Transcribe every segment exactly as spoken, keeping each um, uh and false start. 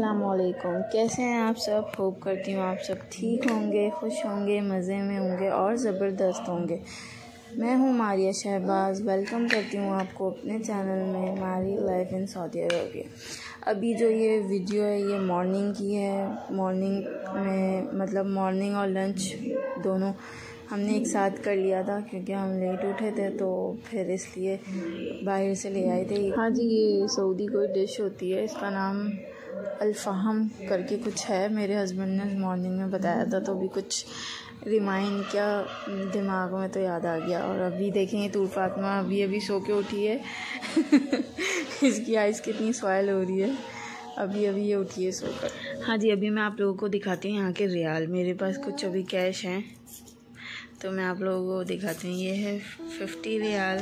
अस्सलामुअलैकुम। कैसे हैं आप सब? होप करती हूँ आप सब ठीक होंगे, खुश होंगे, मज़े में होंगे और ज़बरदस्त होंगे। मैं हूँ मारिया शहबाज। वेलकम करती हूँ आपको अपने चैनल में मारी लाइफ इन सऊदी अरबिया। अभी जो ये वीडियो है ये मॉर्निंग की है। मॉर्निंग में मतलब मॉर्निंग और लंच दोनों हमने एक साथ कर लिया था क्योंकि हम लेट उठे थे, तो फिर इसलिए बाहर से ले आए थे। हाँ जी, ये सऊदी कोई डिश होती है, इसका नाम अल्फ़ाहम करके कुछ है। मेरे हस्बैंड ने मॉर्निंग में बताया था तो अभी कुछ रिमाइंड क्या दिमाग में तो याद आ गया। और अभी देखेंगे तूर फातिमा अभी अभी सो के उठी है इसकी आइज़ कितनी स्वाइल हो रही है। अभी अभी ये उठी है सोकर। हाँ जी, अभी मैं आप लोगों को दिखाती हूँ यहाँ के रियाल। मेरे पास कुछ अभी कैश हैं तो मैं आप लोगों को दिखाती हूँ। ये है फिफ्टी रियाल।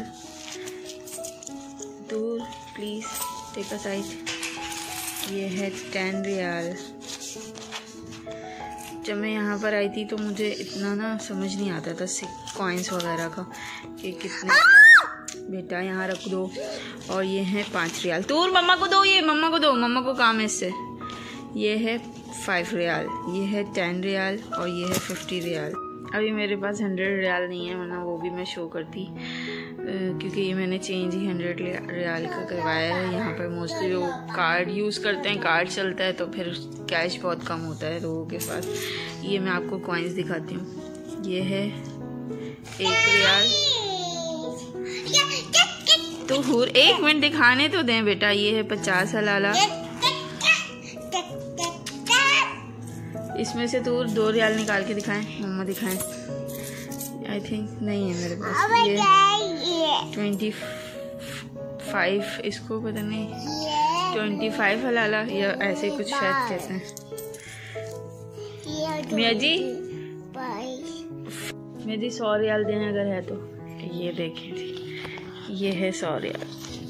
दूर प्लीज़ टेक अ साइड। ये है टेन रियाल। जब मैं यहाँ पर आई थी तो मुझे इतना ना समझ नहीं आता था कॉइन्स वगैरह का कि कितने। बेटा यहाँ रख दो। और ये है पाँच रियाल। दूर मम्मा को दो, ये मम्मा को दो, मम्मा को काम है इससे। ये है फाइव रियाल, ये है टेन रियाल और ये है फिफ्टी रियाल। अभी मेरे पास हंड्रेड रियाल नहीं है, वरना वो भी मैं शो करती, क्योंकि ये मैंने चेंज ही हंड्रेड रियाल का करवाया है। यहाँ पर मोस्टली लोग कार्ड यूज़ करते हैं, कार्ड चलता है तो फिर कैश बहुत कम होता है लोगों के पास। ये मैं आपको कॉइन्स दिखाती हूँ। ये है एक रियाल। तो हुर एक मिनट दिखाने तो दें बेटा। ये है पचास हलाला। इसमें से तो दो रियाल निकाल के दिखाएं, मम्मा दिखाएं। आई थिंक नहीं है मेरे पास। ये ट्वेंटी फाइव, इसको पता नहीं ट्वेंटी फाइव हलाला या ऐसे कुछ शायद कहते हैं। मिया जी मिया जी सौ रियाल देने अगर है तो। ये देखें जी, ये है सौ रियाल।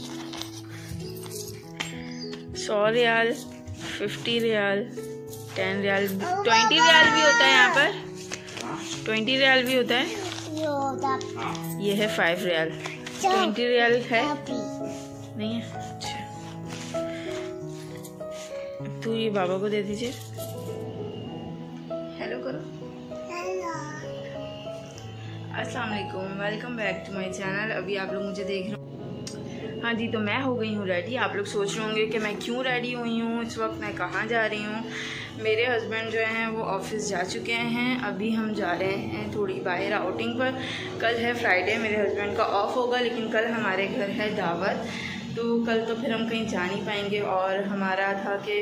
सौ रियाल, फिफ्टी रियाल, टेन रियाल, ट्वेंटी रियाल भी होता है यहाँ पर। ट्वेंटी रियाल भी होता है। ये है फाइव रियाल। ट्वेंटी रियाल है नहीं है? अच्छा, तो ये बाबा को दे दीजिए। हेलो करो। अस्सलाम वालेकुम, welcome back to my channel. अभी आप लोग मुझे देख रहे हो। हाँ जी, तो मैं हो गई हूँ रेडी। आप लोग सोच रहे होंगे कि मैं क्यों रेडी हुई हूँ, इस वक्त मैं कहाँ जा रही हूँ। मेरे हस्बैंड जो हैं वो ऑफिस जा चुके हैं। अभी हम जा रहे हैं थोड़ी बाहर आउटिंग पर। कल है फ्राइडे, मेरे हस्बैंड का ऑफ होगा, लेकिन कल हमारे घर है दावत, तो कल तो फिर हम कहीं जा नहीं पाएंगे। और हमारा था कि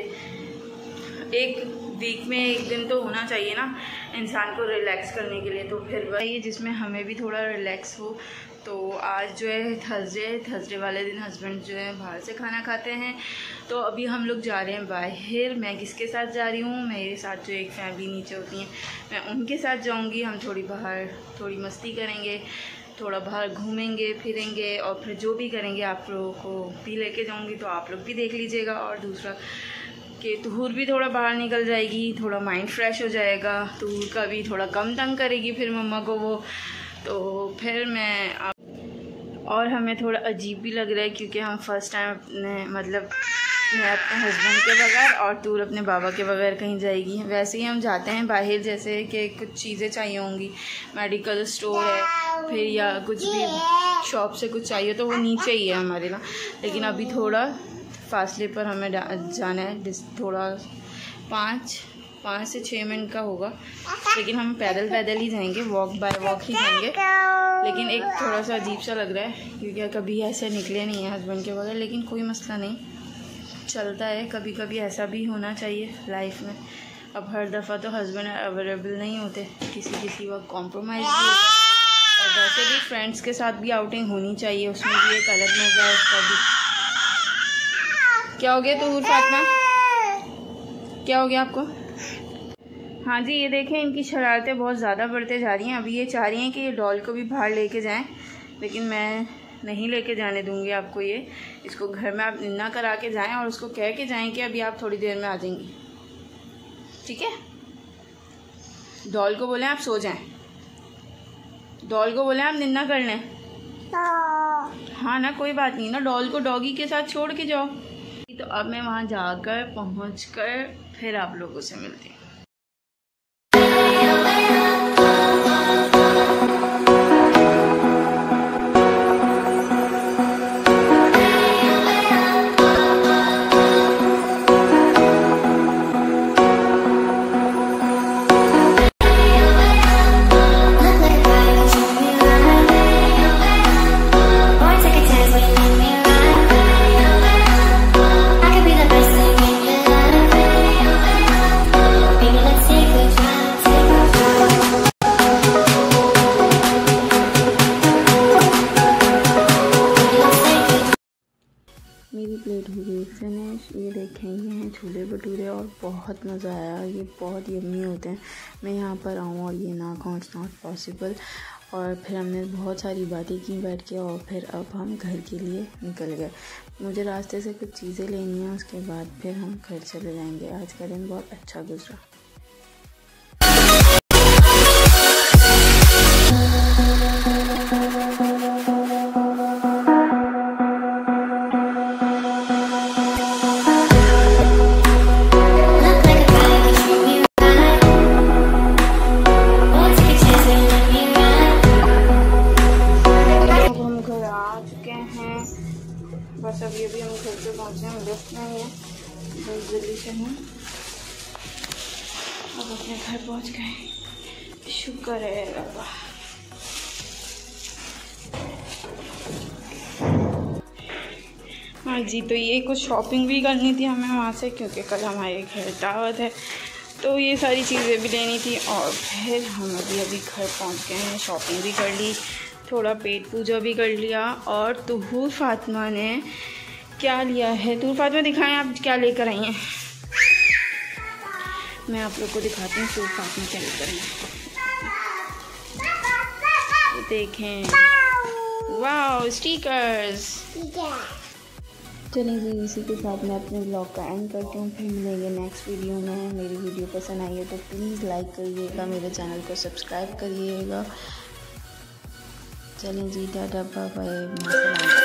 एक वीक में एक दिन तो होना चाहिए ना इंसान को रिलैक्स करने के लिए, तो फिर वही जिसमें हमें भी थोड़ा रिलैक्स हो। तो आज जो है थर्सडे थर्सडे वाले दिन हस्बैंड जो है बाहर से खाना खाते हैं। तो अभी हम लोग जा रहे हैं बाहर। मैं किसके साथ जा रही हूँ? मेरे साथ जो एक फैमिली नीचे होती है, मैं उनके साथ जाऊँगी। हम थोड़ी बाहर थोड़ी मस्ती करेंगे, थोड़ा बाहर घूमेंगे फिरेंगे और फिर जो भी करेंगे आप लोगों को भी लेके जाऊँगी, तो आप लोग भी देख लीजिएगा। और दूसरा कि तूहूर भी थोड़ा बाहर निकल जाएगी, थोड़ा माइंड फ्रेश हो जाएगा। तूहूर का भी थोड़ा कम तंग करेगी फिर मम्मा को वो। तो फिर मैं आप और हमें थोड़ा अजीब भी लग रहा है क्योंकि हम फर्स्ट टाइम अपने मतलब मैं अपने हस्बैंड के बगैर और तूर अपने बाबा के बगैर कहीं जाएगी। वैसे ही हम जाते हैं बाहर, जैसे कि कुछ चीज़ें चाहिए होंगी, मेडिकल स्टोर है फिर या कुछ भी शॉप से कुछ चाहिए तो वो नीचे ही है हमारे ना। लेकिन अभी थोड़ा फासले पर हमें जाना है, थोड़ा पाँच पाँच से छः मिनट का होगा, लेकिन हम पैदल पैदल ही जाएंगे, वॉक बाय वॉक ही जाएंगे। लेकिन एक थोड़ा सा अजीब सा लग रहा है क्योंकि कभी ऐसे निकले नहीं है हस्बैंड के बगैर, लेकिन कोई मसला नहीं, चलता है। कभी कभी ऐसा भी होना चाहिए लाइफ में। अब हर दफ़ा तो हस्बैंड अवेलेबल नहीं होते, किसी किसी वक्त कॉम्प्रोमाइज़ भी होता है। और वैसे भी फ्रेंड्स के साथ भी आउटिंग होनी चाहिए, उसमें भी एक अलग मज़ा है उसका भी। क्या हो गया तूहूर फातिमा? क्या हो गया आपको? हाँ जी, ये देखें इनकी शरारतें बहुत ज़्यादा बढ़ते जा रही हैं। अभी ये चाह रही हैं कि ये डॉल को भी बाहर लेके जाएं, लेकिन मैं नहीं लेके जाने दूंगी आपको। ये इसको घर में आप निन्ना करा के जाएं और उसको कह के जाएं कि अभी आप थोड़ी देर में आ जाएंगी, ठीक है? डॉल को बोलें आप सो जाएं, डॉल को बोलें आप निन्ना कर लें। हाँ ना, कोई बात नहीं ना, डॉल को डॉगी के साथ छोड़ के जाओ। तो अब मैं वहाँ जाकर पहुँच कर फिर आप लोगों से मिलती हूँ। मेरी प्लेट हो गई फिनिश। ये देखें, ये हैं छोले भटूरे और बहुत मज़ा आया। ये बहुत यम्मी होते हैं। मैं यहाँ पर आऊँ और ये ना खाऊँ, इट्स नॉट पॉसिबल। और फिर हमने बहुत सारी बातें की बैठ के और फिर अब हम घर के लिए निकल गए। मुझे रास्ते से कुछ चीज़ें लेनी हैं, उसके बाद फिर हम घर चले जाएंगे। आज का दिन बहुत अच्छा गुजरा। बस अभी अभी हम घर पे पहुँचे हैं, लिफ्ट में है, बहुत जल्दी से हैं। अब अपने घर पहुँच गए, शुक्र है अल्लाह। हाँ जी, तो ये कुछ शॉपिंग भी करनी थी हमें वहाँ से, क्योंकि कल हमारे घर दावत है, तो ये सारी चीज़ें भी लेनी थी। और फिर हम अभी अभी घर पहुँच गए हैं, शॉपिंग भी कर ली, थोड़ा पेट पूजा भी कर लिया। और तुहूर फातिमा ने क्या लिया है? तुहूर फातिमा दिखाएं आप क्या लेकर आई हैं। मैं आप लोग को दिखाती हूँ तुहूर फातिमा क्या लेकर आई हैं। देखें, वाह, स्टिकर्स। चलिए जी, इसी के साथ मैं अपने ब्लॉग का एंड करती हूँ। फिर मिलेंगे नेक्स्ट वीडियो में। मेरी वीडियो पसंद आई है तो प्लीज़ लाइक करिएगा, मेरे चैनल को सब्सक्राइब करिएगा। चलें जी, टाटा बाय बाय।